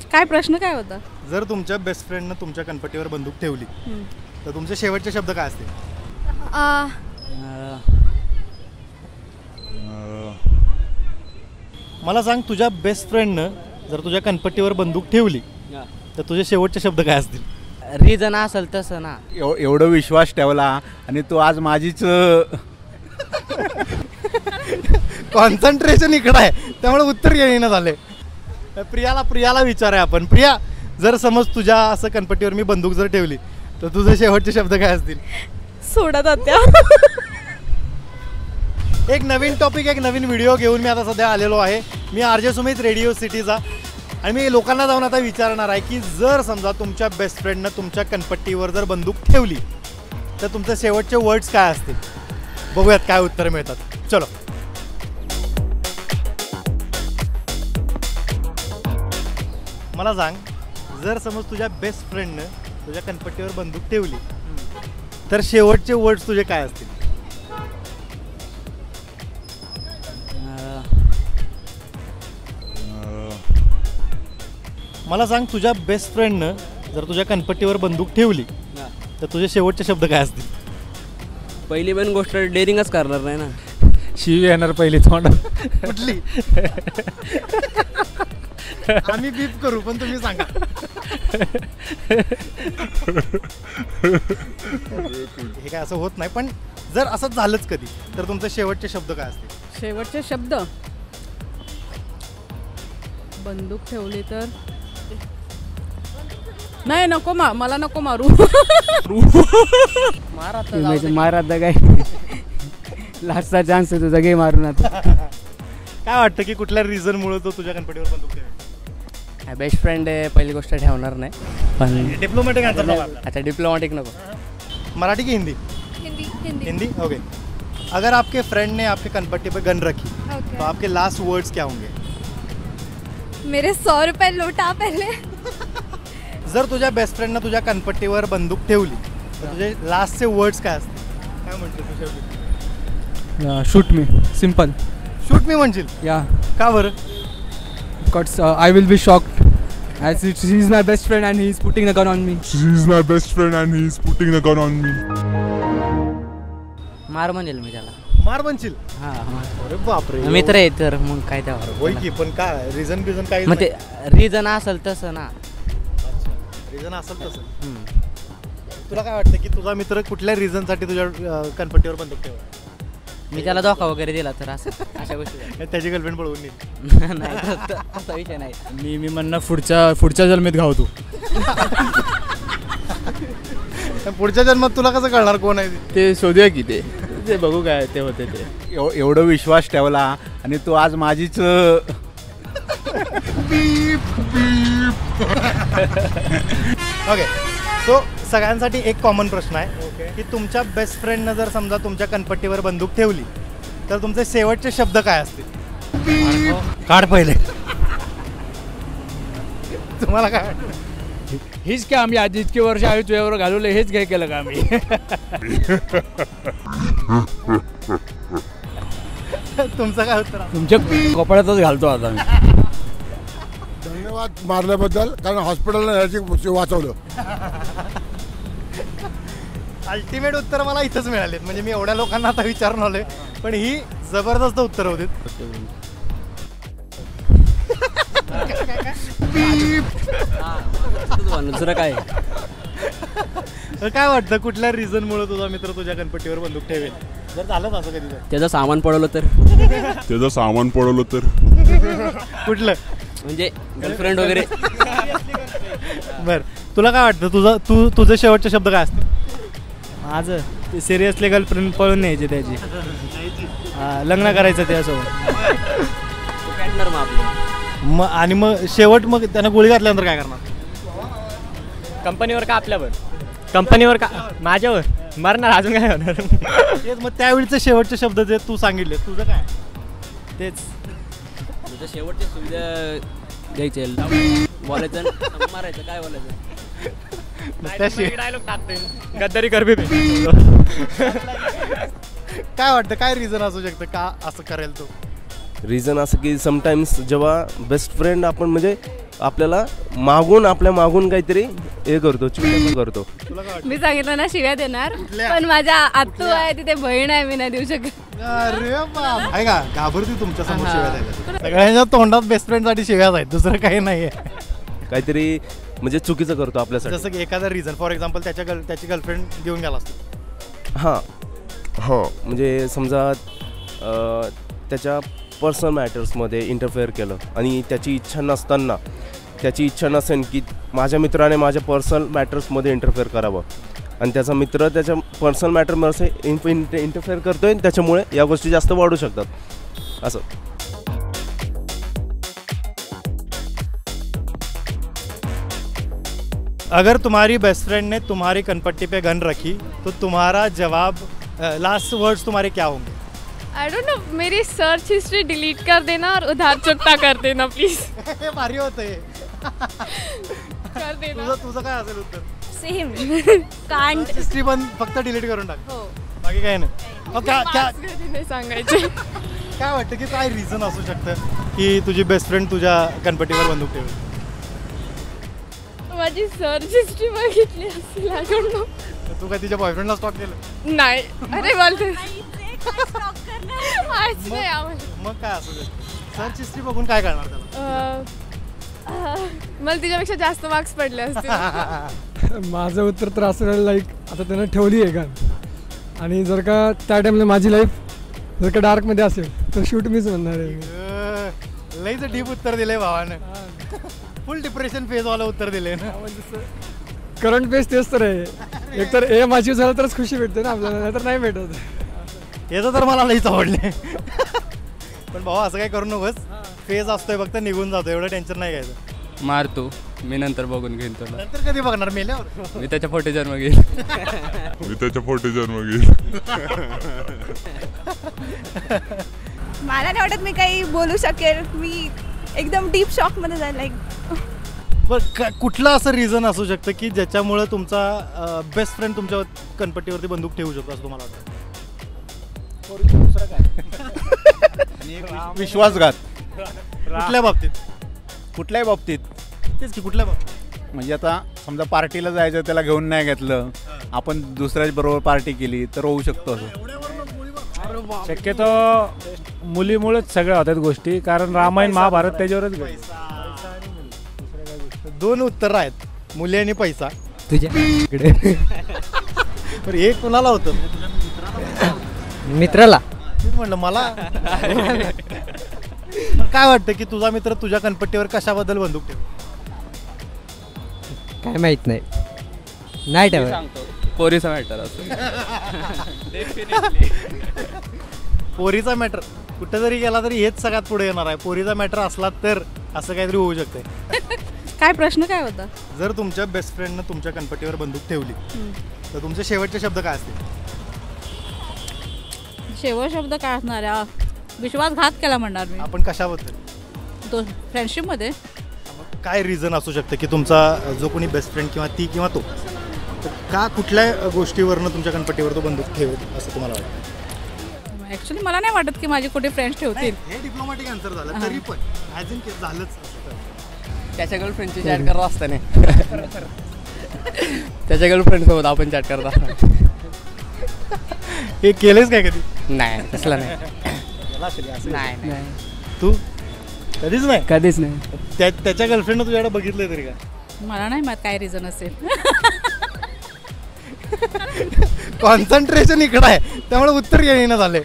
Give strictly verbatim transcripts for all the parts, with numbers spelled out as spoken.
काय प्रश्न काय होता? जर तुमच्या बेस्ट फ्रेंडनं तुमच्या कनपट्टीवर बंदूक ठेवली तर तुमचे शेवटचे शब्द काय असतील? मला सांग, तुझ्या बेस्ट फ्रेंडनं जर तुझ्या कनपट्टीवर बंदूक ठेवली तर तुझे शेवटचे शब्द काय असतील? रिझन असेल तसं ना. एव एवढं विश्वास ठेवला आणि तू आज माझीच कॉन्सन्ट्रेशन इकडं आहे त्यामुळे उत्तर येणं झाले. प्रियाला प्रियाला विचारूया आपण. प्रिया, जर समज तुझ्या असं कनपट्टीवर मी बंदूक जर ठेवली तर तुझे शेवटचे शब्द काय असतील? सोडत होत्या. एक नवीन टॉपिक, एक नवीन व्हिडिओ घेऊन मी आता सध्या आलेलो आहे. मी आर जे सुमित, रेडिओ सिटीचा. आणि मी लोकांना जाऊन आता विचारणार आहे की जर समजा तुमच्या बेस्ट फ्रेंडनं तुमच्या कनपट्टीवर जर बंदूक ठेवली तर तुमचे शेवटचे वर्ड्स काय असतील? बघूयात काय उत्तर मिळतात. चलो. मला सांग, जर समज तुझ्या बेस्ट फ्रेंडनं तुझ्या कनपट्टीवर बंदूक ठेवली तर शेवटचे वर्ड्स तुझे काय असतील? मला सांग, तुझ्या बेस्ट फ्रेंडनं जर तुझ्या कनपट्टीवर बंदूक ठेवली तर तुझे शेवटचे शब्द काय असतील? पहिली पण गोष्ट डेअरिंगच करणार नाही ना. शिवी येणार पहिली तोंडात. कुठली? आम्ही बीप करू पण तुम्ही सांगा. हे काय असं होत नाही, पण जर असं झालंच कधी तर तुमचे शेवटचे शब्द काय असतील? शेवटचे शब्द, बंदूक ठेवली तर नाही, नको मा मला नको मारू. मारात काय लास्टचा चान्स आहे तुझा, घे मारून. आता काय वाटतं की कुठल्या रिझनमुळे तो तुझ्या कनपट्टीवर बंदूक ठेवला? बेस्ट फ्रेंड आहे, पहिली गोष्ट ठेवणार नाही. पण डिप्लोमॅटिक आन्सर. अच्छा, डिप्लोमॅटिक नको. मराठी की हिंदी? हिंदी. हिंदी. हिंदी. ओके. अगर आपके फ्रेंड ने आपके कनपट्टी पे गन रखी okay. तो आपके लास्ट वर्ड्स क्या होंगे? मेरे सौ रुपये लूटा पहले. जर तुझ्या बेस्ट फ्रेंडनं तुझ्या कनपट्टीवर बंदूक ठेवली तर तुझे लास्टचे वर्ड्स काय असतील? काय म्हणतो तू शेवटी? Shoot me. Simple. Shoot me म्हणशील? या. का बरं? Because I will be shocked as it, she is my best friend and he is putting the gun on me. She is my best friend and he is putting the gun on me. मार म्हणेल मी त्याला. मार म्हणशील? हा. अरे बापरे. मित्र आहे तर मग काय त्यावर. होय की, पण काय रिझन बिझन काय? मग ते रिझन असेल तसं ना. रिझन असेल तसं. तुला काय वाटतं की तुझा मित्र कुठल्या रिझनसाठी तुझ्या कनपट्टीवर बंदूक ठेवला? मी त्याला धोका वगैरे दिला तर असं अशा गोष्टी. त्याची गर्लफ्रेंड पळवून नेली? नाही, तसा विषय नाही. मी मी म्हणणं पुढच्या पुढच्या जन्मीत घावतो. पुढच्या जन्मात तुला कसं कळणार कोण आहे ते? शोधूया की ते ते बघू काय ते होते ते. एव एवढं विश्वास ठेवला आणि तू आज माझीच. ओके. सो सगळ्यांसाठी एक कॉमन प्रश्न आहे की तुमच्या बेस्ट फ्रेंडनं जर समजा तुमच्या कनपट्टीवर बंदूक ठेवली तर तुमचे शेवटचे शब्द काय असतील? काढ पहिले. तुम्हाला काय वाटतं? हेच काय आम्ही आधी इतके वर्ष आम्ही तुझ्यावर घालवले, हेच काय केलं का आम्ही? तुमचं काय उत्तर? तुमच्या कपड्यातच घालतो आता मी. धन्यवाद मारल्याबद्दल, कारण हॉस्पिटलला याची वाचवलं. अल्टिमेट उत्तर मला इथंच मिळालेत. म्हणजे मी एवढ्या लोकांना आता विचारून आलोय पण ही जबरदस्त उत्तर होती. दुसरं काय? काय वाटतं कुठल्या रिझनमुळे तुझा मित्र तुझ्या कनपट्टीवर बंदूक ठेवेल? जर झालं असं कधी तर त्याचं सामान पडवलं तर. त्याचं सामान पडवलं तर कुठलं? म्हणजे गर्लफ्रेंड वगैरे. बर, तुला काय वाटतं तुझा तू तुझे शेवटचे शब्द काय असतील? माझं ते सिरियसली गर्लफ्रेंड पळून न्यायची त्याची, लग्न करायचं त्यासोबत. मग आणि मग शेवट मग त्यानं गोळी घातल्यानंतर काय करणार? कंपनीवर का आपल्यावर? कंपनीवर का माझ्यावर? मरणार. अजून काय होणार? तेच मग त्यावेळीचे शेवटचे शब्द जे तू सांगितले, तुझं काय? तेच तुझं शेवटची सुविधा द्यायचे, बोलायचं मारायचं, काय बोलायचं? डायलॉग टाकते गद्दारी करबी. काय वाटतं काय रिझन असू शकतं का असं करेल तो? रिझन असं की समटाईम्स जेव्हा बेस्ट फ्रेंड आपण म्हणजे आपल्याला मागून आपल्या मागून काहीतरी हे करतो, चुकीचं करतो. मी सांगितलं ना शिव्या देणार, पण माझ्या आत्तू आहे तिथे बहीण आहे, मी नाही देऊ शकत. अरे बाप आहे का घाबरती तुमच्या समोर शिव्या द्यायला. सगळ्यांच्या तोंडात बेस्ट फ्रेंड साठी शिव्याच आहेत, दुसरं काही नाहीये. काहीतरी म्हणजे चुकीचं करतो आपल्यासाठी. जसं की एखादा रिझन फॉर एक्झाम्पल त्याच्या गर्ल त्याची गर्लफ्रेंड घेऊन गेला असतो. हां हां म्हणजे समजा अ, त्याच्या पर्सनल मॅटर्समध्ये इंटरफेअर केलं आणि त्याची इच्छा नसताना, त्याची इच्छा नसेल की माझ्या मित्राने माझ्या पर्सनल मॅटर्समध्ये इंटरफेअर करावं आणि त्याचा मित्र त्याच्या पर्सनल मॅटरमध्ये इंफ इंटरफेअर करतोय, त्याच्यामुळे या गोष्टी जास्त वाढू शकतात असं. अगर तुम्हारी बेस्ट फ्रेंड ने तुम्हारी कनपट्टी पे गन रखी तो तुम्हारा जवाब, लास्ट वर्ड्स तुम्हारे क्या होंगे? आई डोंट नो, मेरी सर्च हिस्ट्री डिलीट कर देना और उधार चुकता कर देना प्लीज. हे भारी होतंय. कर देना. तुझं तुझं काय असेल उत्तर? सेम. कांट. हिस्ट्री पण फक्त डिलीट करून टाक. हो. बाकी काही नाही. मग काय काय नाही सांगायचे. काय वाटतं की काय रिझन असू शकतं की तुझी बेस्ट फ्रेंड तुझ्या कनपट्टीवर बंदूक ठेवेल? माझी सर्च हिस्ट्री बघितली असेल. I don't know. तू काय तिच्या बॉयफ्रेंडला स्टॉक केलं? नाही. अरे बोलते मग काय असू दे, सर्च हिस्ट्री बघून काय करणार त्याला? मला तिच्यापेक्षा जास्त मार्क्स पडले असते. माझं उत्तर तर असं लाईक आता त्यानं ठेवली आहे का, आणि जर का त्या टाइमला माझी लाईफ जर का डार्कमध्ये असेल तर शूट मीच म्हणणार आहे. लईच डीप उत्तर दिलंय भावानं. फुल डिप्रेशन फेजवाला उत्तर दिले ना. करंट पेज तेच तर आहे. एकतर ए माझी झालं तरच खुशी भेटते ना आपल्याला, नाहीतर नाही भेटत. याचं तर मला लईच आवडले. पण भाऊ असं काय करू नकोस, फेज असतोय फक्त निघून जातो, एवढं टेन्शन नाही घ्यायचं. मारतो मी, नंतर बघून घेईन तुला. नंतर कधी बघणार मेल्यावर? मी त्याच्या फोटो जन्म घेईन. मी त्याच्या फोटो जन्म घेईल. मला नाही वाटत मी काही बोलू शकेल. मी एकदम डीप शॉक मध्ये जाईल. लाईक पण कुठलं असं रिझन असू शकतं की ज्याच्यामुळे तुमचा बेस्ट फ्रेंड तुमच्या कनपट्टीवरती बंदूक ठेवू शकतो असं तुम्हाला वाटतं? विश्वासघात कुठल्या बाबतीत? कुठल्याही बाबतीत. तेच की कुठल्या बाबतीत? म्हणजे आता समजा पार्टीला जायचं, त्याला घेऊन नाही घेतलं, आपण दुसऱ्याच बरोबर पार्टी केली तर होऊ शकतो असं. शक्यतो मुलीमुळेच सगळ्या होतात गोष्टी, कारण रामायण महाभारत त्याच्यावरच घडलं. दोन उत्तर आहेत, मुली आणि पैसा. तुझ्या एक कुणाला होतं? मित्राला. तेच म्हणलं मला. काय वाटतं की तुझा मित्र तुझ्या कनपट्टीवर कशाबद्दल बंदूक ठेव? काय माहित नाही, नाही ठेवत. पोरीचा मॅटर असं. पोरीचा मॅटर कुठं जरी गेला तरी हेच सगळ्यात पुढे येणार आहे. पोरीचा मॅटर असला तर असं काहीतरी होऊ शकतंय. काय प्रश्न काय होता? जर तुमच्या बेस्ट फ्रेंडनं तुमच्या कनपट्टीवर बंदूक ठेवली तर तुमचे शेवटचे शब्द काय असतील? शेवट शब्द काय असणार आहे? विश्वासघात केला म्हणणार मी. आपण कशाबद्दल? तो फ्रेंडशिपमध्ये. काय रिझन असू शकतं की तुमचा जो कोणी बेस्ट फ्रेंड किंवा ती किंवा तो का कुठल्या गोष्टीवरनं तुमच्या कनपट्टीवर तो बंदूक ठेवेल असं तुम्हाला वाटतं? ऍक्च्युली मला नाही वाटत की माझे कुठे फ्रेंड्स ठेवतील. हे डिप्लोमॅटिक आन्सर झालं तरी पण ॲज इन केस झालंच. त्याच्या गर्लफ्रेंडची चॅट करत असताना त्याच्या गर्लफ्रेंड सोबत आपण चॅट करत असताना. हे केलंच काय कधी? नाही तसलं नाही. नाही. तू कधीच नाही? कधीच नाही. त्या त्याच्या गर्लफ्रेंडनं तुझ्याकडे बघितलंय तरी का? मला नाही माहित काय रिझन असेल. कॉन्सन्ट्रेशन इकडं आहे त्यामुळे उत्तर येणं झालंय.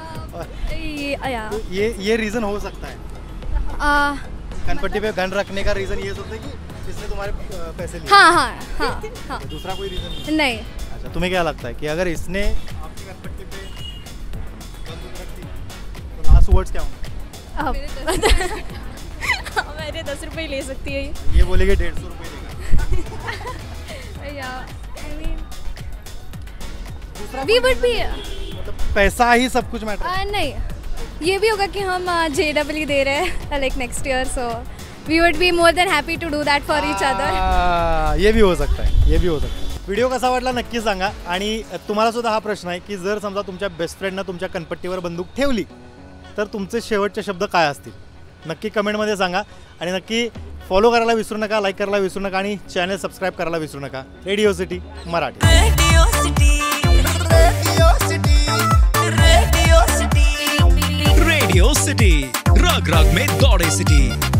या ये ये रीजन हो सकता है. कनपट्टी पे गन रखने का रीजन ये होता है कि इसने तुम्हारे पैसे लिए. हाँ हाँ हाँ हाँ. दूसरा कोई रीजन नहीं. अच्छा, तुम्हें क्या लगता है कि अगर इसने आपकी कनपट्टी पे बंदूक रख दी तो लास्ट वर्ड्स क्या होंगे? मेरे दस रुपये ले सकती है ये. ये बोलेगे डेढ़ सौ रुपये या आई मीन वी वुड बी. मतलब पैसा ही सब कुछ मैटर? नहीं, ये भी होगा कि हम जे डब्ल्यू दे रहे हैं like next year, so we would be more than happy to do that for each other. ये भी हो सकता है, ये भी हो सकता है. व्हिडिओ कसा वाटला नक्की सांगा. आणि तुम्हाला सुद्धा हा प्रश्न आहे की जर समजा तुमच्या बेस्ट फ्रेंडनं तुमच्या कनपट्टीवर बंदूक ठेवली तर तुमचे शेवटचे शब्द काय असतील? नक्की कमेंटमध्ये सांगा आणि नक्की फॉलो करायला विसरू नका, लाईक करायला विसरू नका आणि चॅनल सबस्क्राईब करायला विसरू नका. Radio City Marathi. Radio City Radio City Radio City Radio City रग रग में दौड़े सिटी.